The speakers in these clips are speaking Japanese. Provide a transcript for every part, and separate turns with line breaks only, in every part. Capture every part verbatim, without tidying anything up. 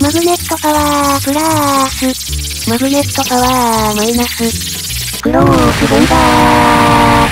マグネットパワープラス。
マグネットパワーマイナス。
クロースボンバ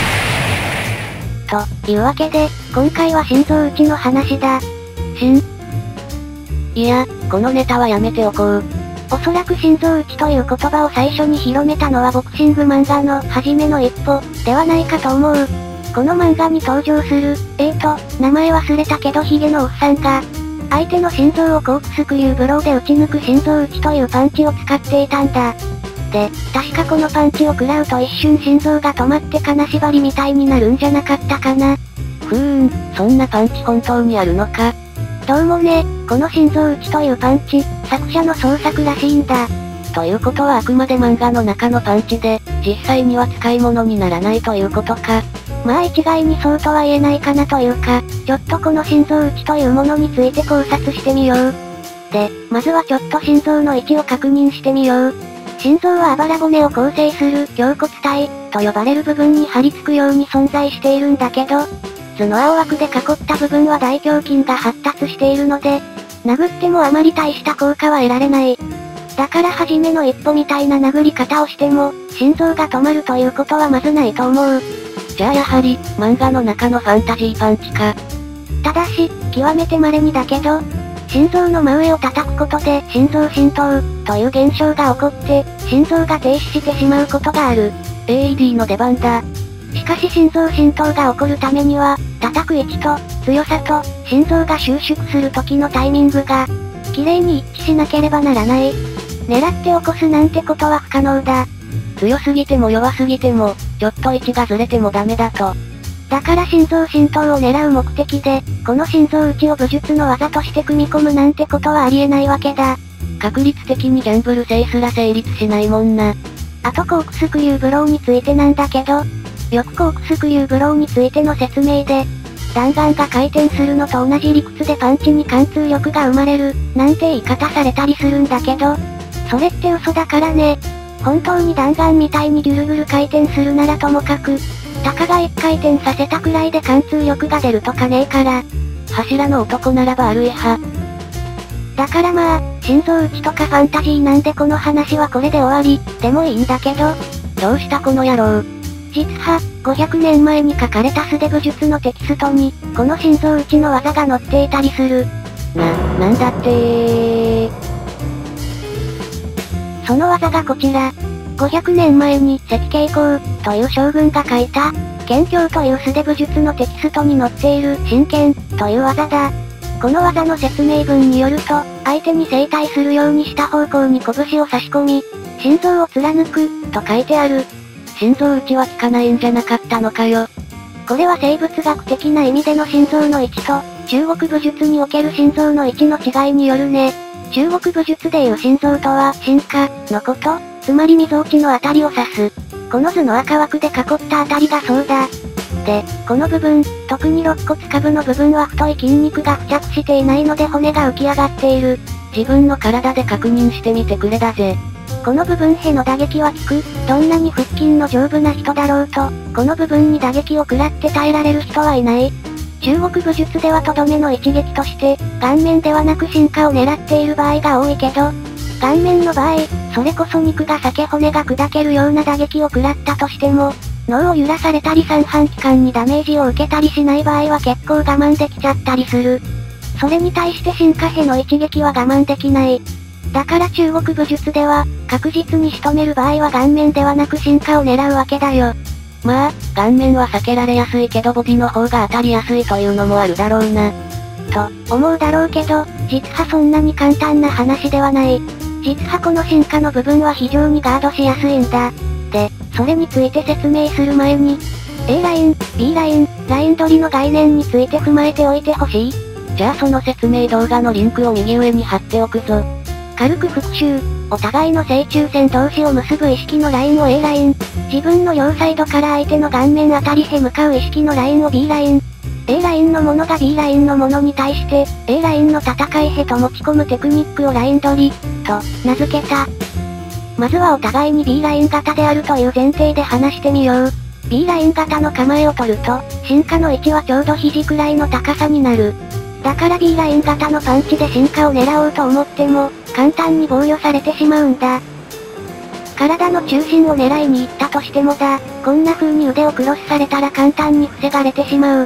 ー。というわけで、今回は心臓打ちの話だ。
心いや、このネタはやめておこう。
おそらく心臓打ちという言葉を最初に広めたのはボクシング漫画の初めの一歩ではないかと思う。この漫画に登場する、えーと、名前忘れたけどヒゲのおっさんが、相手の心臓をコークスクリューブローで打ち抜く心臓打ちというパンチを使っていたんだ。で、確かこのパンチを食らうと一瞬心臓が止まって金縛りみたいになるんじゃなかったかな。
ふーん、そんなパンチ本当にあるのか。
どうもね、この心臓打ちというパンチ、作者の創作らしいんだ。
ということはあくまで漫画の中のパンチで、実際には使い物にならないということか。
まあ一概にそうとは言えないかなというか、ちょっとこの心臓打ちというものについて考察してみよう。で、まずはちょっと心臓の位置を確認してみよう。心臓はあばら骨を構成する胸骨体と呼ばれる部分に張り付くように存在しているんだけど、図の青枠で囲った部分は大胸筋が発達しているので、殴ってもあまり大した効果は得られない。だから初めの一歩みたいな殴り方をしても、心臓が止まるということはまずないと思う。
じゃあやはり、漫画の中のファンタジーパンチか。
ただし、極めて稀にだけど、心臓の真上を叩くことで心臓浸透という現象が起こって、心臓が停止してしまうことがある。
エーイーディー の出番だ。
しかし心臓浸透が起こるためには、叩く位置と、強さと、心臓が収縮する時のタイミングが、綺麗に一致しなければならない。狙って起こすなんてことは不可能だ。
強すぎても弱すぎても、ちょっと位置がずれてもダメだと。
だから心臓浸透を狙う目的で、この心臓打ちを武術の技として組み込むなんてことはありえないわけだ。
確率的にギャンブル性すら成立しないもんな。
あとコークスクリューブローについてなんだけど、よくコークスクリューブローについての説明で、弾丸が回転するのと同じ理屈でパンチに貫通力が生まれる、なんて言い方されたりするんだけど、それって嘘だからね。本当に弾丸みたいにぐるぐる回転するならともかく、たかが一回転させたくらいで貫通力が出るとかねえから。
柱の男ならばあるえは。
だからまあ、心臓打ちとかファンタジーなんでこの話はこれで終わり、でもいいんだけど、
どうしたこの野郎。
実は、ごひゃくねんまえに書かれた素手武術のテキストに、この心臓打ちの技が載っていたりする。
な、なんだってー。
その技がこちら。ごひゃくねんまえに関慶光という将軍が書いた、剣侠という素手武術のテキストに載っている真剣という技だ。この技の説明文によると、相手に正対するようにした方向に拳を差し込み、心臓を貫くと書いてある。
心臓打ちは効かないんじゃなかったのかよ。
これは生物学的な意味での心臓の位置と、中国武術における心臓の位置の違いによるね。中国武術でいう心臓とは、心下のこと、つまり溝落ちのあたりを指す。この図の赤枠で囲ったあたりがそうだ。で、この部分、特に肋骨下部の部分は太い筋肉が付着していないので骨が浮き上がっている。
自分の体で確認してみてくれだぜ。
この部分への打撃は効く。どんなに腹筋の丈夫な人だろうと、この部分に打撃を食らって耐えられる人はいない。中国武術ではとどめの一撃として、顔面ではなく心下を狙っている場合が多いけど、顔面の場合、それこそ肉が裂け骨が砕けるような打撃を食らったとしても、脳を揺らされたり三半規管にダメージを受けたりしない場合は結構我慢できちゃったりする。それに対して心下への一撃は我慢できない。だから中国武術では、確実に仕留める場合は顔面ではなく心下を狙うわけだよ。
まあ、顔面は避けられやすいけどボディの方が当たりやすいというのもあるだろうな。
と、思うだろうけど、実はそんなに簡単な話ではない。実はこの心下の部分は非常にガードしやすいんだ。で、それについて説明する前に、A ライン、B ライン、ライン取りの概念について踏まえておいてほしい。
じゃあその説明動画のリンクを右上に貼っておくぞ。
軽く復習。お互いの正中線同士を結ぶ意識のラインを A ライン。自分の両サイドから相手の顔面あたりへ向かう意識のラインを B ライン。A ラインのものが B ラインのものに対して、A ラインの戦いへと持ち込むテクニックをライン取り、と名付けた。まずはお互いに B ライン型であるという前提で話してみよう。B ライン型の構えを取ると、心下の位置はちょうど肘くらいの高さになる。 だから B ライン型のパンチで進化を狙おうと思っても、簡単に防御されてしまうんだ。体の中心を狙いに行ったとしてもだ、こんな風に腕をクロスされたら簡単に防がれてしまう。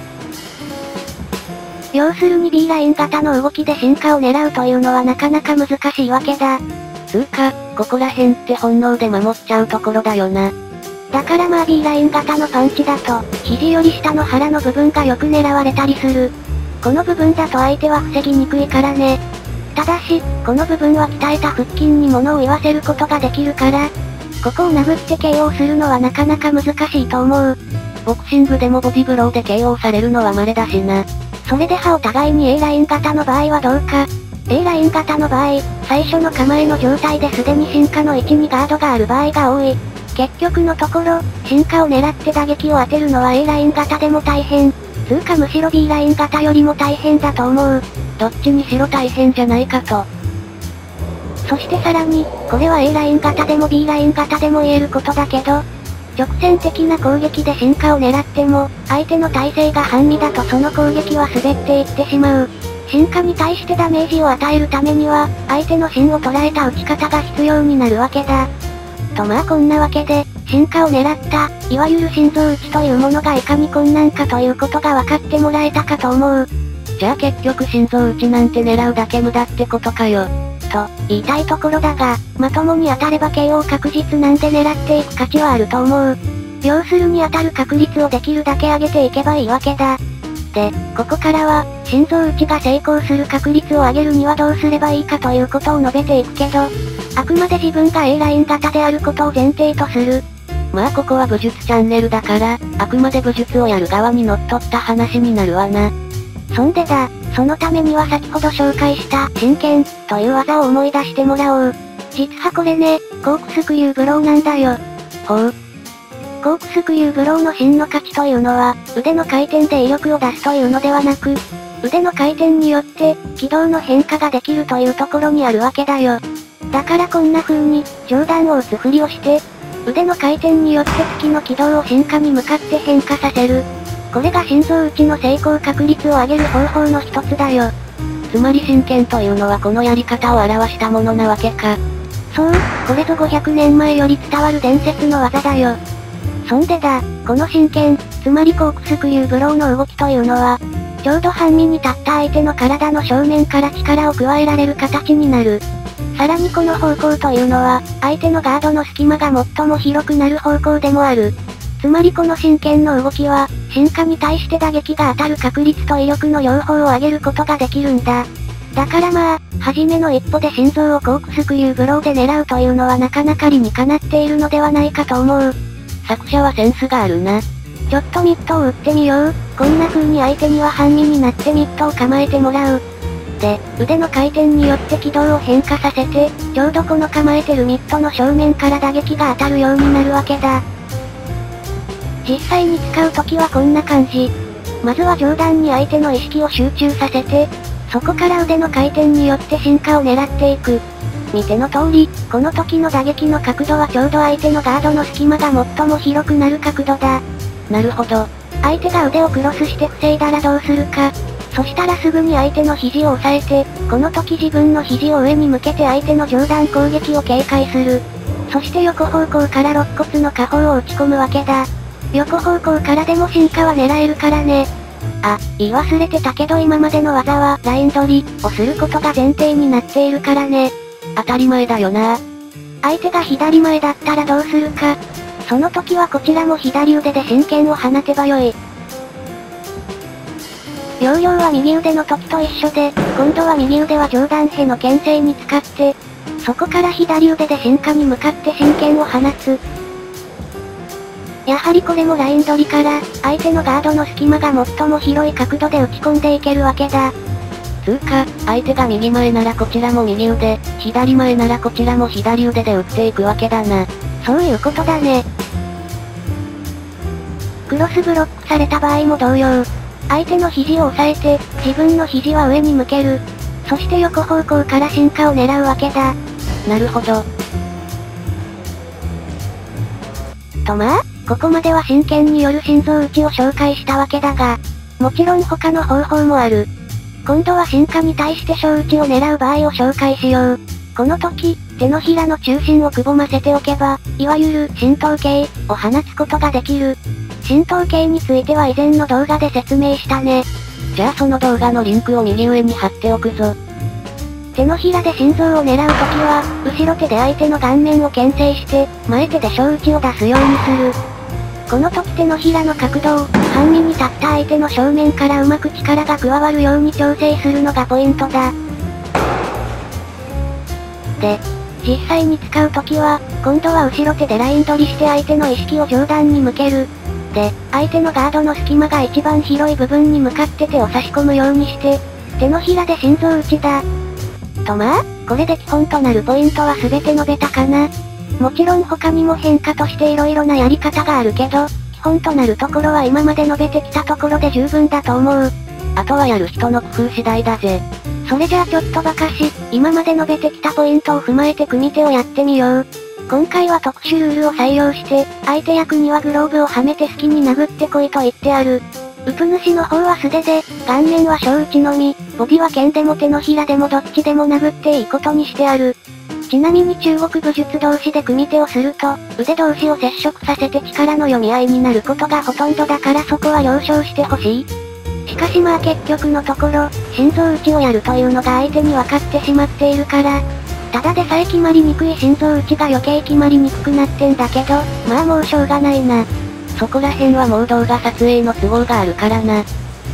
要するに B ライン型の動きで進化を狙うというのはなかなか難しいわけだ。
つーか、ここら辺って本能で守っちゃうところだよな。
だからまあ B ライン型のパンチだと、肘より下の腹の部分がよく狙われたりする。この部分だと相手は防ぎにくいからね。ただし、この部分は鍛えた腹筋に物を言わせることができるから、ここを殴って ケーオー するのはなかなか難しいと思う。
ボクシングでもボディブローで ケーオー されるのは稀だしな。
それではお互いに A ライン型の場合はどうか。A ライン型の場合、最初の構えの状態ですでに進化の位置にガードがある場合が多い。結局のところ、進化を狙って打撃を当てるのは A ライン型でも大変。つうかむしろ B ライン型よりも大変だと思う。
どっちにしろ大変じゃないかと。
そしてさらに、これは A ライン型でも B ライン型でも言えることだけど、直線的な攻撃で進化を狙っても、相手の体勢が半身だとその攻撃は滑っていってしまう。進化に対してダメージを与えるためには、相手の芯を捉えた打ち方が必要になるわけだ。とまあこんなわけで、進化を狙った、いわゆる心臓打ちというものがいかに困難かということが分かってもらえたかと思う。
じゃあ結局心臓打ちなんて狙うだけ無駄ってことかよ。
と、言いたいところだが、まともに当たれば ケーオー 確実なんで狙っていく価値はあると思う。要するに当たる確率をできるだけ上げていけばいいわけだ。で、ここからは、心臓打ちが成功する確率を上げるにはどうすればいいかということを述べていくけど、あくまで自分が A ライン型であることを前提とする。
まあここは武術チャンネルだから、あくまで武術をやる側にのっとった話になるわな。
そんでだ、そのためには先ほど紹介した真剣という技を思い出してもらおう。実はこれね、コークスクリューブローなんだよ。
ほう。
コークスクリューブローの真の価値というのは、腕の回転で威力を出すというのではなく、腕の回転によって、軌道の変化ができるというところにあるわけだよ。だからこんな風に、上段を打つふりをして、腕の回転によって月の軌道を進化に向かって変化させる。これが心臓打ちの成功確率を上げる方法の一つだよ。
つまり真剣というのはこのやり方を表したものなわけか。
そう、これぞごひゃくねんまえより伝わる伝説の技だよ。そんでだ、この真剣、つまりコークスクリューブローの動きというのは、ちょうど半身に立った相手の体の正面から力を加えられる形になる。さらにこの方向というのは、相手のガードの隙間が最も広くなる方向でもある。つまりこの真剣の動きは、進化に対して打撃が当たる確率と威力の両方を上げることができるんだ。だからまあ、初めの一歩で心臓をコークスクリューブローで狙うというのはなかなか理にかなっているのではないかと思う。
作者はセンスがあるな。
ちょっとミットを打ってみよう。こんな風に相手には半身になってミットを構えてもらう。で、腕の回転によって軌道を変化させて、ちょうどこの構えてるミットの正面から打撃が当たるようになるわけだ。実際に使うときはこんな感じ。まずは上段に相手の意識を集中させて、そこから腕の回転によって進化を狙っていく。見ての通り、この時の打撃の角度はちょうど相手のガードの隙間が最も広くなる角度だ。
なるほど。
相手が腕をクロスして防いだらどうするか。そしたらすぐに相手の肘を押さえて、この時自分の肘を上に向けて相手の上段攻撃を警戒する。そして横方向から肋骨の下方を打ち込むわけだ。横方向からでも進化は狙えるからね。あ、言い忘れてたけど今までの技はライン取りをすることが前提になっているからね。
当たり前だよな。
相手が左前だったらどうするか。その時はこちらも左腕で真剣を放てばよい。要領は右腕の時と一緒で、今度は右腕は上段への牽制に使って、そこから左腕で進化に向かって真剣を放つ。やはりこれもライン取りから、相手のガードの隙間が最も広い角度で打ち込んでいけるわけだ。
つうか、相手が右前ならこちらも右腕、左前ならこちらも左腕で打っていくわけだな。
そういうことだね。クロスブロックされた場合も同様。相手の肘を押さえて、自分の肘は上に向ける。そして横方向から進化を狙うわけだ。
なるほど。
とまあ、ここまでは真剣による心臓打ちを紹介したわけだが、もちろん他の方法もある。 今度は進化に対して小打ちを狙う場合を紹介しよう。この時、手のひらの中心をくぼませておけば、いわゆる浸透系を放つことができる。浸透系については以前の動画で説明したね。
じゃあその動画のリンクを右上に貼っておくぞ。
手のひらで心臓を狙うときは、後ろ手で相手の顔面を牽制して、前手で小打ちを出すようにする。この時手のひらの角度を、半身に立った相手の正面からうまく力が加わるように調整するのがポイントだ。で、実際に使うときは、今度は後ろ手でライン取りして相手の意識を上段に向ける。で、相手のガードの隙間が一番広い部分に向かって手を差し込むようにして、手のひらで心臓打ちだ。とまあ、これで基本となるポイントは全て述べたかな。もちろん他にも変化として色々なやり方があるけど、基本となるところは今まで述べてきたところで十分だと思う。
あとはやる人の工夫次第だぜ。
それじゃあちょっとばかし、今まで述べてきたポイントを踏まえて組手をやってみよう。今回は特殊ルールを採用して、相手役にはグローブをはめて好きに殴ってこいと言ってある。打つ主の方は素手で、顔面は小打ちのみ、ボディは剣でも手のひらでもどっちでも殴っていいことにしてある。ちなみに中国武術同士で組手をすると、腕同士を接触させて力の読み合いになることがほとんどだからそこは了承してほしい。しかしまあ結局のところ、心臓打ちをやるというのが相手に分かってしまっているから、ただでさえ決まりにくい心臓打ちが余計決まりにくくなってんだけど、まあもうしょうがないな。
そこら辺はもう動画撮影の都合があるからな。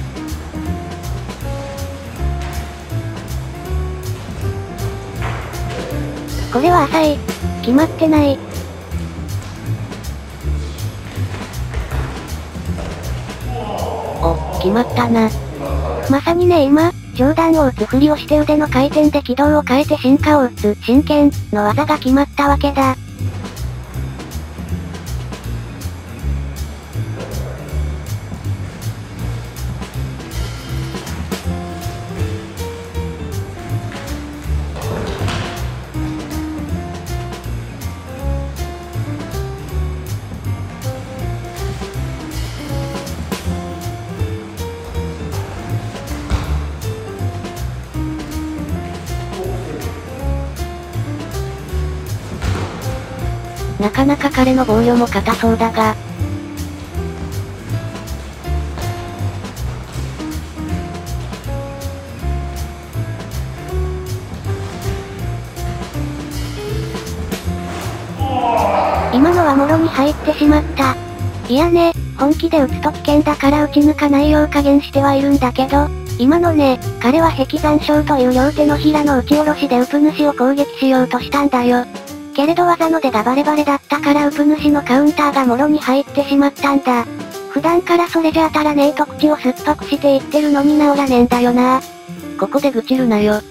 これは浅い。決まってない。
お、決まったな。
まさにね今、上段を打つふりをして腕の回転で軌道を変えて進化を打つ真剣の技が決まったわけだ。
なかなか彼の防御も硬そうだが。
今のはもろに入ってしまった。いやね、本気で打つと危険だから打ち抜かないよう加減してはいるんだけど、今のね、彼は壁山掌という両手のひらの打ち下ろしで打つ主を攻撃しようとしたんだよ。けれど技の出がバレバレだったから打つ主のカウンターがもろに入ってしまったんだ。普段からそれじゃ当たらねえと口を酸っぱくして言ってるのに治らねえんだよな。
ここで愚痴るなよ。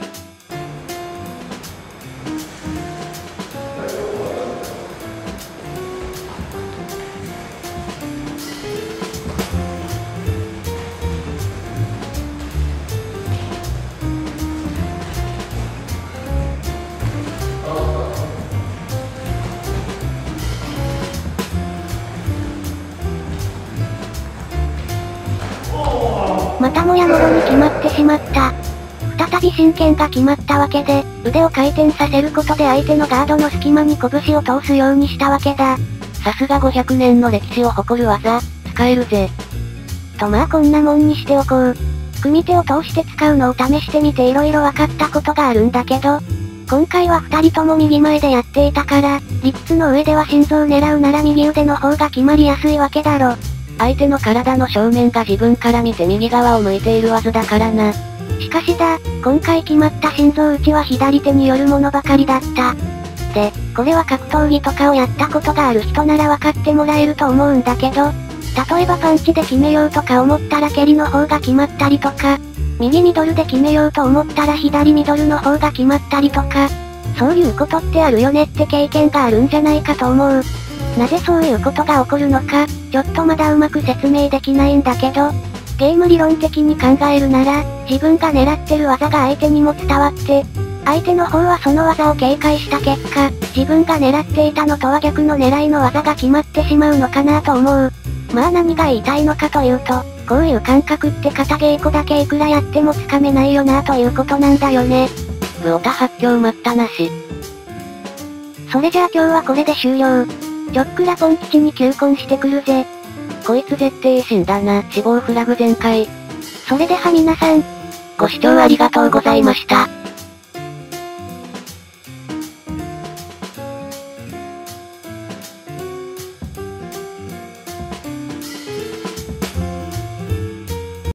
またもやもろに決まってしまった。再び真剣が決まったわけで、腕を回転させることで相手のガードの隙間に拳を通すようにしたわけだ。
さすがごひゃくねんの歴史を誇る技、使えるぜ。
とまあこんなもんにしておこう。組手を通して使うのを試してみて色々分かったことがあるんだけど、今回は二人とも右前でやっていたから、理屈の上では心臓を狙うなら右腕の方が決まりやすいわけだろ。
相手の体の正面が自分から見て右側を向いているはずだからな。
しかしだ、今回決まった心臓打ちは左手によるものばかりだった。で、これは格闘技とかをやったことがある人なら分かってもらえると思うんだけど、例えばパンチで決めようとか思ったら蹴りの方が決まったりとか、右ミドルで決めようと思ったら左ミドルの方が決まったりとか、そういうことってあるよねって経験があるんじゃないかと思う。なぜそういうことが起こるのか、ちょっとまだうまく説明できないんだけど、ゲーム理論的に考えるなら、自分が狙ってる技が相手にも伝わって、相手の方はその技を警戒した結果、自分が狙っていたのとは逆の狙いの技が決まってしまうのかなと思う。まあ何が言いたいのかというと、 こういう感覚って肩稽古だけいくらやってもつかめないよなということなんだよね。
ブオタ発狂待ったなし。
それじゃあ今日はこれで終了。ちょっくらポン吉に求婚してくるぜ。
こいつ絶対死んだな。死亡フラグ全開。
それでは皆さん、
ご視聴ありがとうございました。